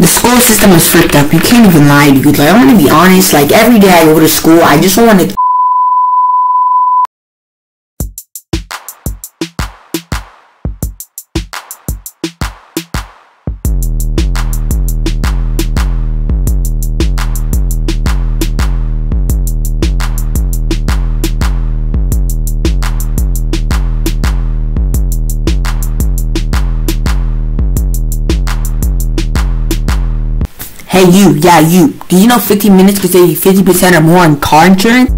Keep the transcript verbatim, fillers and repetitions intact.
The school system is fricked up. You can't even lie, dude. Like, I'm gonna be honest. Like, every day I go to school, I just want to... Hey you, yeah you, do you know fifteen minutes could save you fifty percent or more on car insurance?